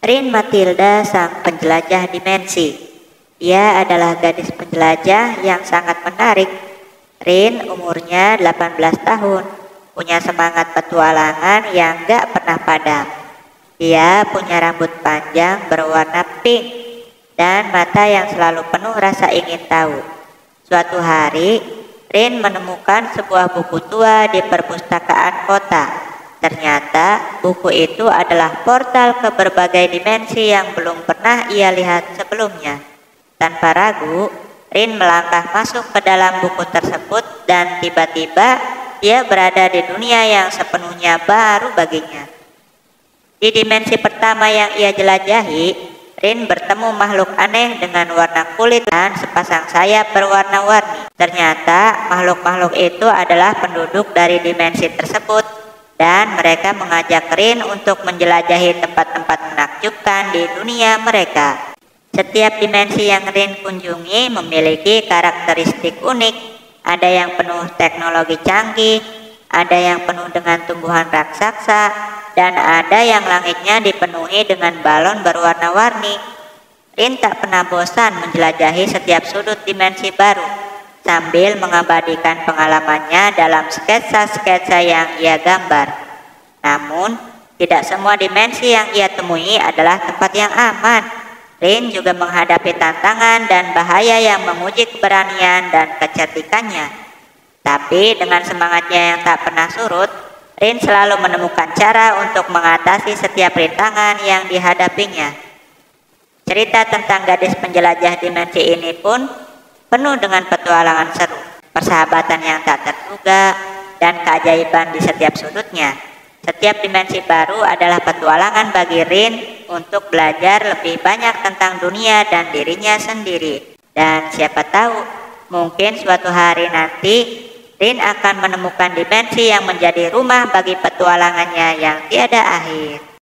Rin Matilda, sang penjelajah dimensi. Ia adalah gadis penjelajah yang sangat menarik. Rin umurnya 18 tahun, punya semangat petualangan yang gak pernah padam. Dia punya rambut panjang berwarna pink dan mata yang selalu penuh rasa ingin tahu. Suatu hari, Rin menemukan sebuah buku tua di perpustakaan kota. Ternyata buku itu adalah portal ke berbagai dimensi yang belum pernah ia lihat sebelumnya. Tanpa ragu, Rin melangkah masuk ke dalam buku tersebut dan tiba-tiba dia berada di dunia yang sepenuhnya baru baginya. Di dimensi pertama yang ia jelajahi, Rin bertemu makhluk aneh dengan warna kulit dan sepasang sayap berwarna-warni. Ternyata makhluk-makhluk itu adalah penduduk dari dimensi tersebut dan mereka mengajak Rin untuk menjelajahi tempat-tempat menakjubkan di dunia mereka. Setiap dimensi yang Rin kunjungi memiliki karakteristik unik. Ada yang penuh teknologi canggih, ada yang penuh dengan tumbuhan raksasa, dan ada yang langitnya dipenuhi dengan balon berwarna-warni. Rin tak pernah bosan menjelajahi setiap sudut dimensi baru, sambil mengabadikan pengalamannya dalam sketsa-sketsa yang ia gambar. Namun, tidak semua dimensi yang ia temui adalah tempat yang aman. Rin juga menghadapi tantangan dan bahaya yang menguji keberanian dan kecerdikannya. Tapi dengan semangatnya yang tak pernah surut, Rin selalu menemukan cara untuk mengatasi setiap rintangan yang dihadapinya. Cerita tentang gadis penjelajah dimensi ini pun penuh dengan petualangan seru, persahabatan yang tak terduga, dan keajaiban di setiap sudutnya. Setiap dimensi baru adalah petualangan bagi Rin untuk belajar lebih banyak tentang dunia dan dirinya sendiri. Dan siapa tahu, mungkin suatu hari nanti Rin akan menemukan dimensi yang menjadi rumah bagi petualangannya yang tiada akhir.